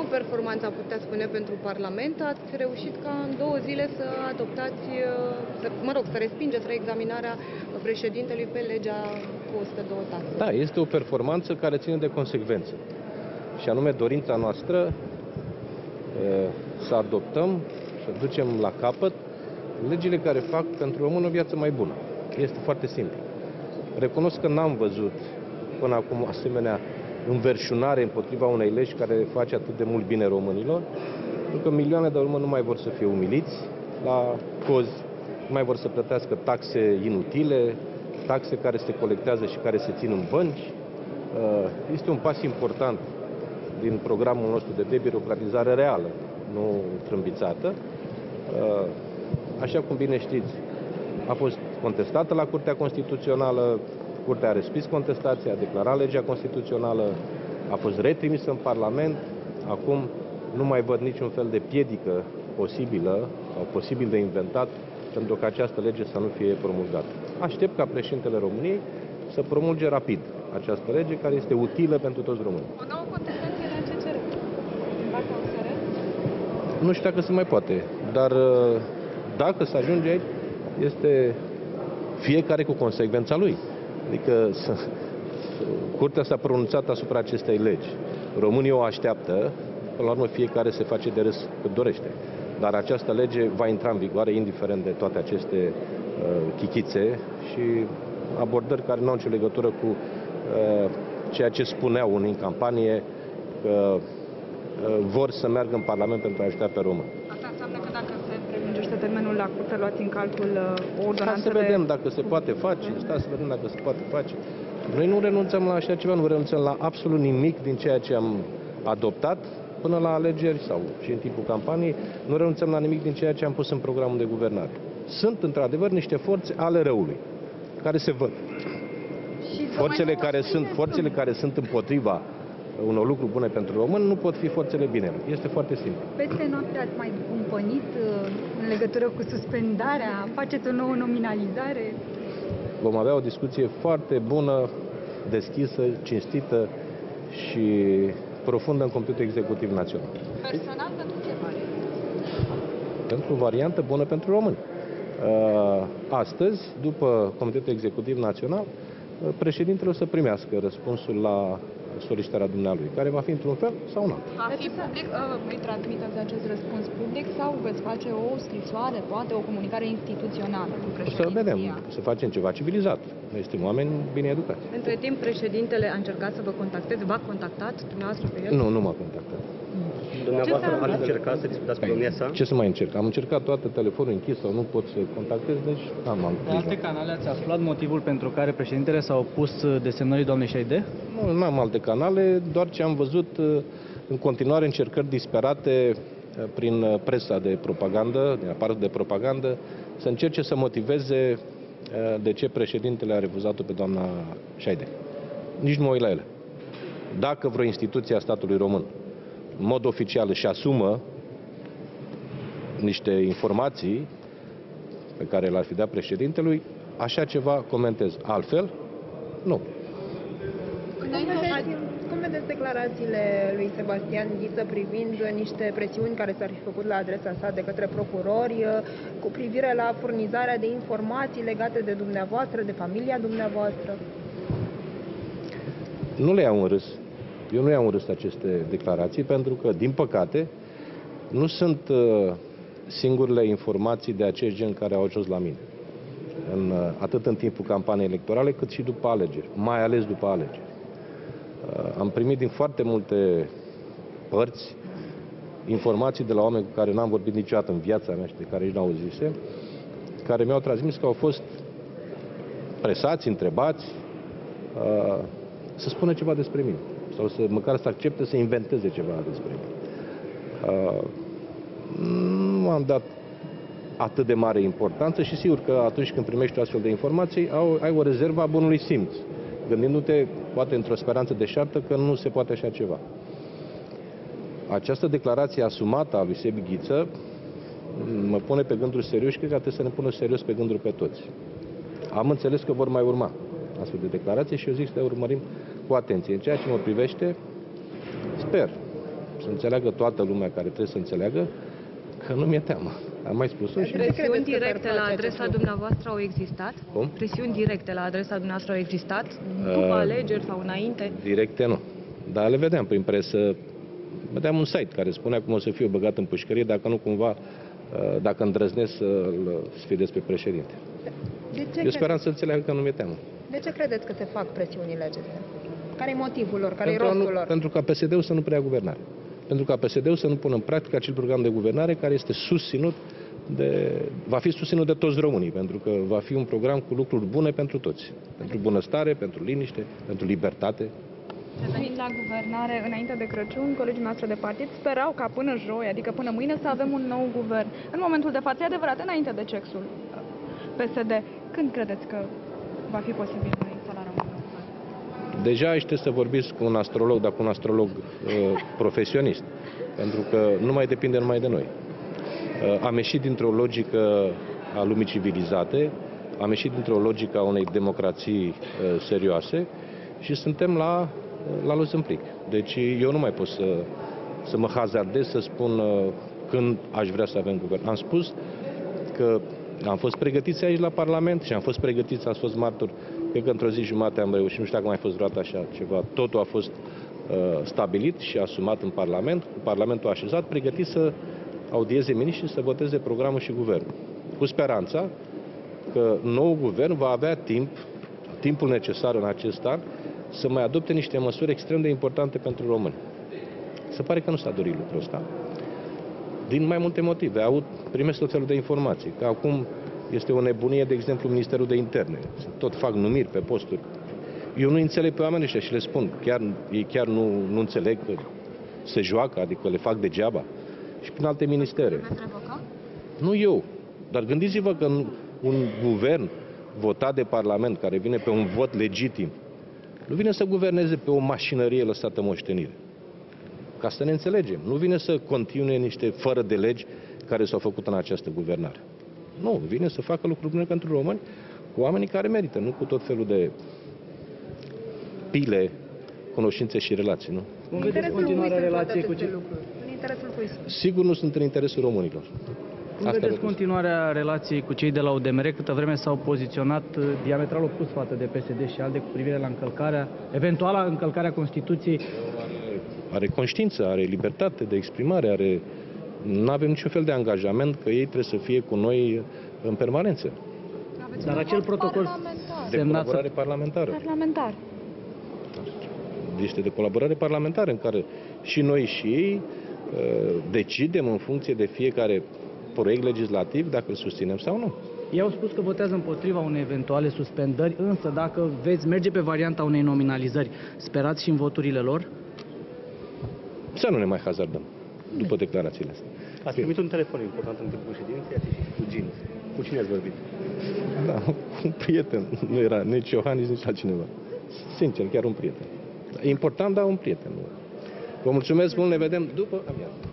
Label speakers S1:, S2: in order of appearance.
S1: o performanță, am putea spune, pentru Parlament. Ați reușit ca în 2 zile să adoptați, să respingeți reexaminarea președintelui pe legea cu 102 taxe.
S2: Da, este o performanță care ține de consecvență. Și anume dorința noastră să adoptăm, să ducem la capăt legile care fac pentru român o viață mai bună. Este foarte simplu. Recunosc că n-am văzut până acum asemenea înverșunare împotriva unei legi care face atât de mult bine românilor, pentru că milioane de români nu mai vor să fie umiliți la cozi, nu mai vor să plătească taxe inutile, taxe care se colectează și care se țin în bănci. Este un pas important din programul nostru de debirocratizare reală, nu trâmbițată. Așa cum bine știți, a fost contestată la Curtea Constituțională, Curtea a respins contestația, a declarat legea constituțională, a fost retrimisă în Parlament. Acum nu mai văd niciun fel de piedică posibilă sau posibil de inventat pentru ca această lege să nu fie promulgată. Aștept ca președintele României să promulge rapid această lege care este utilă pentru toți românii.
S3: O nouă contestație la CCR din partea USR?
S2: Nu știu dacă se mai poate, dar dacă se ajunge aici, este fiecare cu consecvența lui. Adică Curtea s-a pronunțat asupra acestei legi. Românii o așteaptă, până la urmă fiecare se face de râs cât dorește. Dar această lege va intra în vigoare indiferent de toate aceste chichițe și abordări care nu au nicio legătură cu ceea ce spuneau unii în campanie, că vor să meargă în Parlament pentru a ajuta pe români.
S3: Asta înseamnă că dacă se prelungește termenul la curte, luați în calcul o ordonanță
S2: Să vedem dacă se poate face, să vedem dacă se poate face. Noi nu renunțăm la așa ceva, nu renunțăm la absolut nimic din ceea ce am adoptat până la alegeri sau și în timpul campaniei, nu renunțăm la nimic din ceea ce am pus în programul de guvernare. Sunt, într-adevăr, niște forțe ale răului, care se văd. Forțele care sunt împotriva unor lucruri bune pentru români nu pot fi forțele binelui. Este foarte simplu.
S3: Peste noapte ați mai cumpănit în legătură cu suspendarea? Faceți o nouă nominalizare?
S2: Vom avea o discuție foarte bună, deschisă, cinstită și profundă în Comitetul Executiv Național.
S3: Personal pentru ce variantă?
S2: Pentru o variantă bună pentru români. Astăzi, după Comitetul Executiv Național, președintele o să primească răspunsul la solicitarea dumnealui, care va fi într-un fel sau un altul.
S3: Va fi public, îi transmiteți acest răspuns public sau veți face o scrisoare, poate o comunicare instituțională cu președinția?
S2: O să vedem, să facem ceva civilizat. Noi suntem oameni bine educați.
S1: Între timp, președintele a încercat să vă contacteze, v-a contactat dumneavoastră pe el?
S2: Nu m-a contactat.
S4: Dumneavoastră ați încercat să discutați cu domnia sa?
S2: Ce să mai încerc? Am încercat toate telefonul închis sau nu pot să contactez, deci am
S5: Pe alte canale ați aflat motivul pentru care președintele s-a opus desemnării doamnei Șaide?
S2: Nu am alte canale, doar ce am văzut în continuare încercări disperate prin presa de propagandă, din aparatul de propagandă, să încerce să motiveze de ce președintele a refuzat-o pe doamna Șaide. Nici nu mă uit la ele. Dacă vreo instituție a statului român în mod oficial își asumă niște informații pe care le-ar fi dat președintelui, așa ceva comentez. Altfel, nu.
S6: Cum vedeți declarațiile lui Sebastian Ghiță privind niște presiuni care s-ar fi făcut la adresa sa de către procurori cu privire la furnizarea de informații legate de dumneavoastră, de familia dumneavoastră?
S2: Nu le iau în râs. Eu nu iau în râs aceste declarații pentru că, din păcate, nu sunt singurele informații de acest gen care au ajuns la mine. Atât în timpul campaniei electorale, cât și după alegeri, mai ales după alegeri. Am primit din foarte multe părți informații de la oameni cu care n-am vorbit niciodată în viața mea și de care nici n-auzise, care mi-au transmis că au fost presați, întrebați, să spună ceva despre mine. Sau măcar să accepte să inventeze ceva despre mine. Nu am dat atât de mare importanță și sigur că atunci când primești o astfel de informații, ai o rezervă a bunului simț, gândindu-te, poate într-o speranță deșartă, că nu se poate așa ceva. Această declarație asumată a lui Sebi Ghiță mă pune pe gânduri serios și cred că trebuie să ne pună serios pe gânduri pe toți. Am înțeles că vor mai urma astfel de declarații și eu zic să le urmărim cu atenție. În ceea ce mă privește, sper să înțeleagă toată lumea care trebuie să înțeleagă că nu mi-e teamă. Am mai spus-o și...
S1: Presiuni directe la adresa dumneavoastră au existat?
S2: Cum?
S1: Presiuni directe la adresa dumneavoastră au existat? După alegeri sau înainte?
S2: Directe nu. Dar le vedeam prin presă. Vedeam un site care spunea cum o să fiu băgat în pușcărie dacă nu cumva, dacă îndrăznesc să-l sfidez pe președinte. Eu speram să înțeleagă că nu mi-e teamă.
S6: De ce credeți că se fac presiunile acestea? Care e motivul lor? Care e rostul lor?
S2: Pentru ca PSD-ul să nu preia guvernare. Pentru ca PSD-ul să nu pună în practică acel program de guvernare care este susținut va fi susținut de toți românii, pentru că va fi un program cu lucruri bune pentru toți. Pentru bunăstare, pentru liniște, pentru libertate.
S3: Revenind la guvernare, înainte de Crăciun, colegii noastre de partid sperau ca până joi, adică până mâine, să avem un nou guvern. În momentul de față, e adevărat, înainte de CEX-ul PSD, când credeți că va fi posibil instalarea unui nou guvern?
S2: Deja trebuie să vorbiți cu un astrolog, dar cu un astrolog profesionist, pentru că nu mai depinde numai de noi. Am ieșit dintr-o logică a lumii civilizate, am ieșit dintr-o logică a unei democrații serioase și suntem la los în plic. Deci eu nu mai pot să mă hazardez să spun când aș vrea să avem guvern. Am spus că am fost pregătiți aici la Parlament și am fost pregătiți, ați fost martori. Cred că într-o zi jumate am reușit, nu știu dacă mai fost vreodată așa ceva. Totul a fost stabilit și asumat în Parlament, cu Parlamentul așezat, pregătit să audieze miniștri și să voteze programul și guvernul. Cu speranța că nou guvern va avea timpul necesar în acest an să mai adopte niște măsuri extrem de importante pentru români. Se pare că nu s-a dorit lucrul ăsta. Din mai multe motive. Primesc tot felul de informații. Că acum este o nebunie, de exemplu, Ministerul de Interne. Tot fac numiri pe posturi. Eu nu înțeleg pe oamenii ăștia și le spun. Ei chiar nu înțeleg că se joacă, adică le fac degeaba. Și prin alte ministere. Nu eu. Dar gândiți-vă că un guvern votat de Parlament, care vine pe un vot legitim, nu vine să guverneze pe o mașinărie lăsată moștenire. Ca să ne înțelegem. Nu vine să continue niște fără de legi care s-au făcut în această guvernare. Nu, vine să facă lucruri bune pentru români cu oamenii care merită, nu cu tot felul de pile, cunoștințe și relații, nu?
S5: Cum vedeți continuarea relației cu
S6: În interesul cui?
S2: Sigur nu sunt în interesul românilor.
S5: Cum vedeți continuarea relației cu cei de la UDMR, câtă vreme s-au poziționat diametral opus față de PSD și ALDE cu privire la eventuala încălcarea Constituției?
S2: Are conștiință, are libertate de exprimare, nu avem niciun fel de angajament că ei trebuie să fie cu noi în permanență.
S5: Dar acel protocol
S2: de colaborare parlamentară.
S3: Parlamentar.
S2: Este de colaborare parlamentară în care și noi și ei decidem în funcție de fiecare proiect legislativ dacă îl susținem sau nu.
S5: Ei au spus că votează împotriva unei eventuale suspendări, însă dacă veți merge pe varianta unei nominalizări, sperați și în voturile lor?
S2: Să nu ne mai hazardăm după declarațiile astea.
S4: Ați primit un telefon important în timpul ședinței, ați ieșit cu Gin. Cu cine ați vorbit?
S2: Da, cu un prieten. Nu era nici Iohannis, nici altcineva. Sincer, chiar un prieten. E important, dar un prieten. Vă mulțumesc mult, ne vedem după amiază.